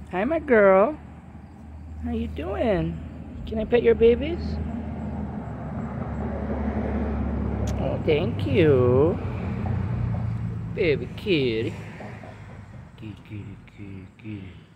Hi, my girl. How you doing? Can I pet your babies? Oh, thank you. Baby kitty. Kitty, kitty, kitty, kitty.